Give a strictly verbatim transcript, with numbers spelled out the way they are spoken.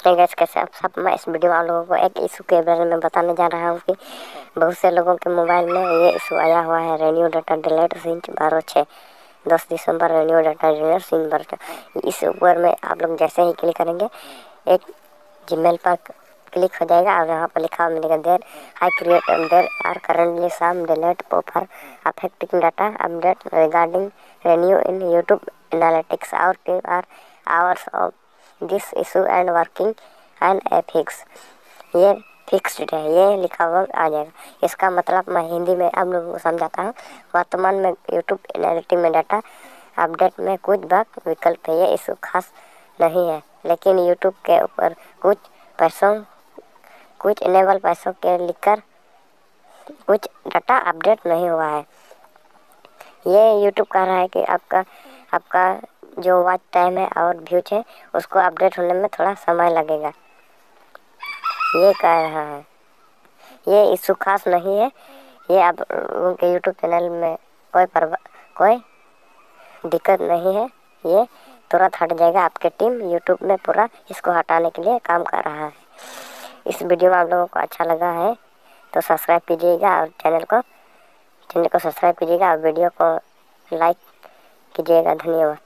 है गैस, कैसे आप सब, मैं इस वीडियो में आप लोगों को एक इशू के बारे में बताने जा रहा हूँ कि बहुत से लोगों के मोबाइल में ये इशू आया हुआ है। रेन्यू डाटा डिलीट सिंच बारह छः दस दिसंबर रेन्यू डाटा डिलीट सिंच बारह। इस ऊपर में आप लोग जैसे ही क्लिक करेंगे एक जीमेल पर क्लिक हो जाएगा और यहाँ पर लिखा मिलेगा there I create there are currently some delete offer affecting data update regarding renew in YouTube Analytics और team are hours of this issue and working and a fix. ये फिक्स्ड है, ये लिखा हुआ आ जाएगा। इसका मतलब मैं हिंदी में आप लोगों को समझाता हूँ। वर्तमान में यूट्यूब एनालिटिक्स में डाटा अपडेट में कुछ बग विकल्प है, ये इशू खास नहीं है, लेकिन यूट्यूब के ऊपर कुछ पैसों कुछ इनेबल पैसों के लिखकर कुछ डाटा अपडेट नहीं हुआ है। ये यूट्यूब कह रहा है कि आपका आपका जो वॉच टाइम है और व्यूज है उसको अपडेट होने में थोड़ा समय लगेगा, ये कह रहा है। ये इशू खास नहीं है, ये आप उनके यूट्यूब चैनल में कोई परवा कोई दिक्कत नहीं है, ये तुरंत हट जाएगा। आपके टीम यूट्यूब में पूरा इसको हटाने के लिए काम कर रहा है। इस वीडियो में आप लोगों को अच्छा लगा है तो सब्सक्राइब कीजिएगा और चैनल को चैनल को सब्सक्राइब कीजिएगा और वीडियो को लाइक कीजिएगा। धन्यवाद।